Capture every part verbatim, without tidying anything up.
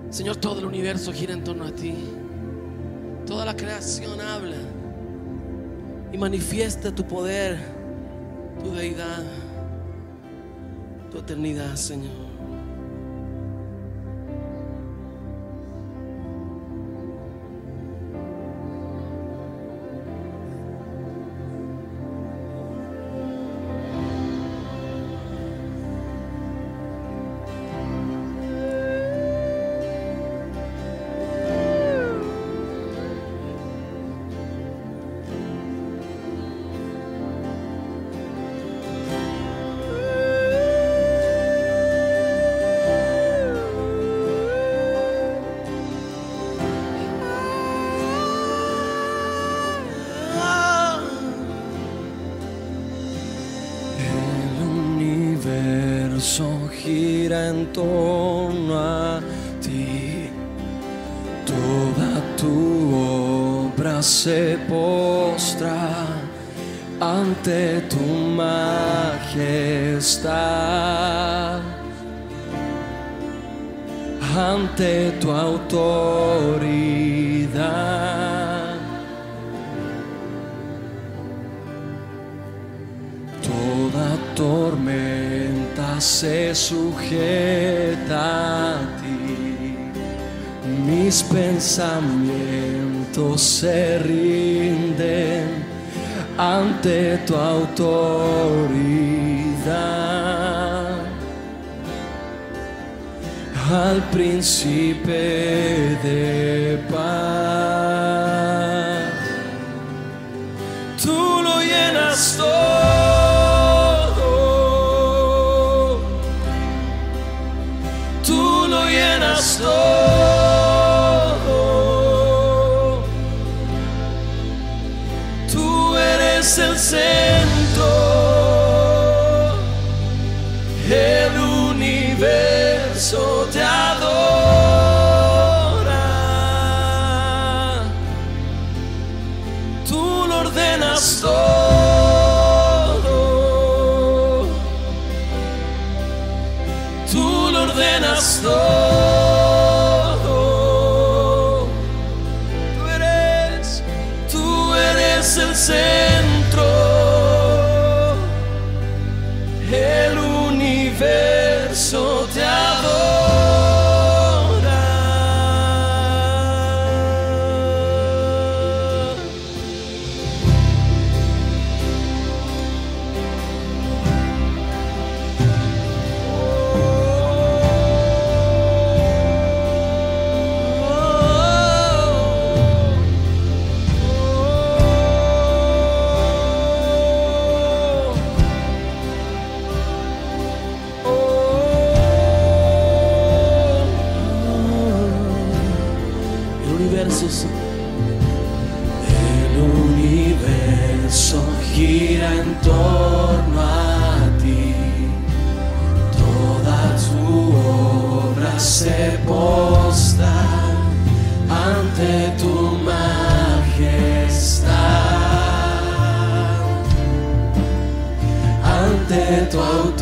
Señor, todo el universo gira en torno a ti. Toda la creación habla y manifiesta tu poder, tu deidad, tu eternidad, Señor. Gira en torno a ti, toda tu obra se postra ante tu majestad, ante tu autoridad. Toda tormenta se sujeta a ti, mis pensamientos se rinden ante tu autoridad. Al príncipe de paz, tú lo llenas todo. Todo, tú eres el centro, el universo te adora, tú lo ordenas todo, tú lo ordenas todo. El centro, el universo te adora. El universo gira en torno a ti, toda tu obra se postra ante tu majestad, ante tu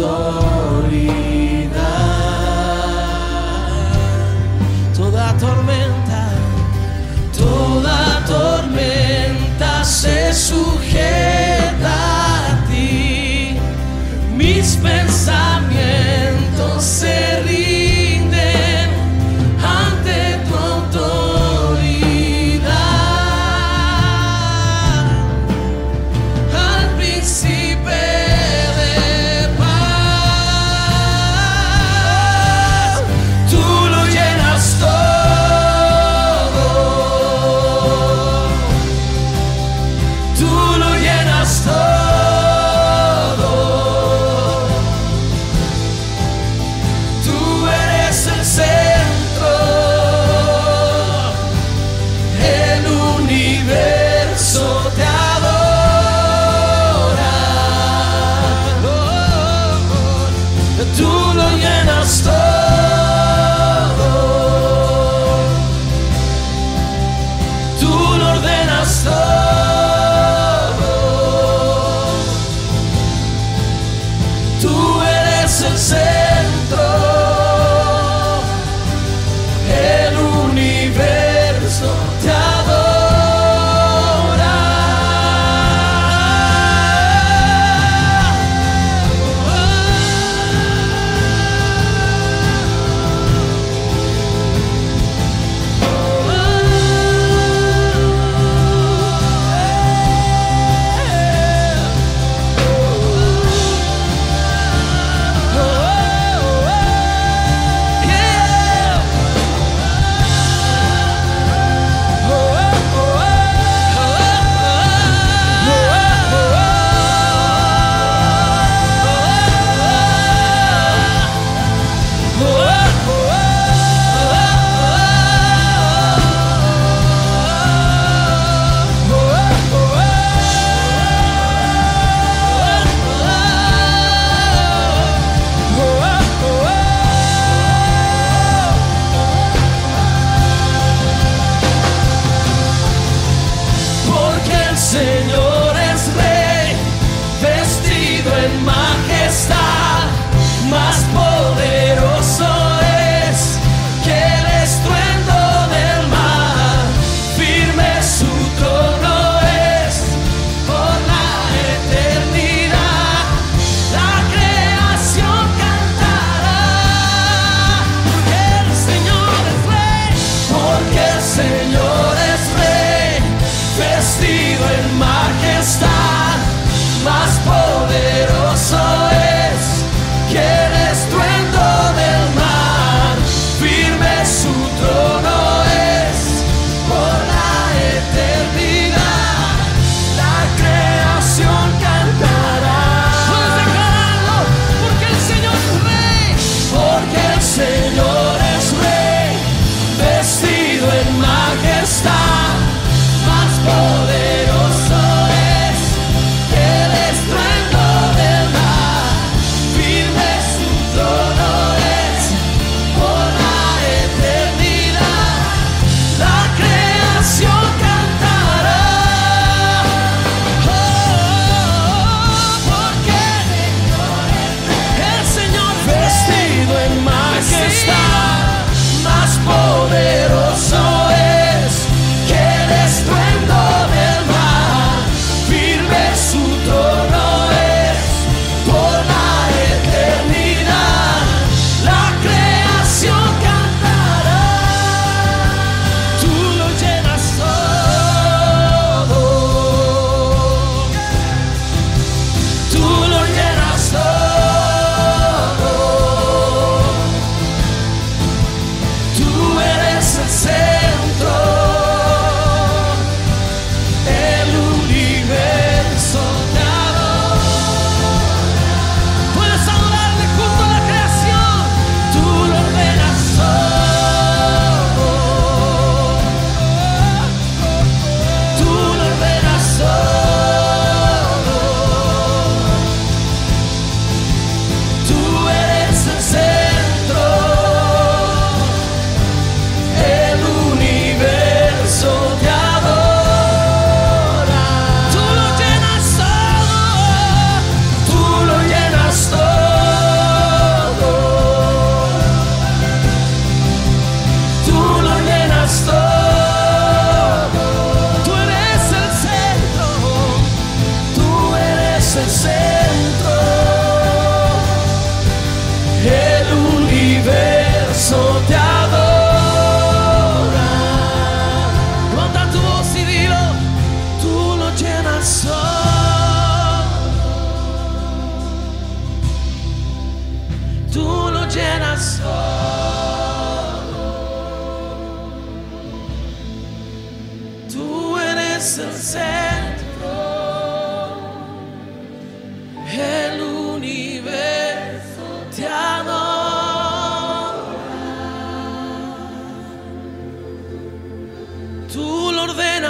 autoridad. Toda tormenta, toda tormenta se sujeta a ti, mis pensamientos se rinden ante tu autoridad, al príncipe de paz, tú lo llenas todo.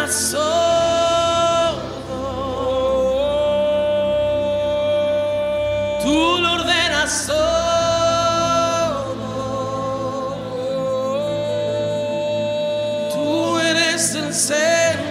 ordenas todo, tú lo ordenas todo, tú eres el Señor.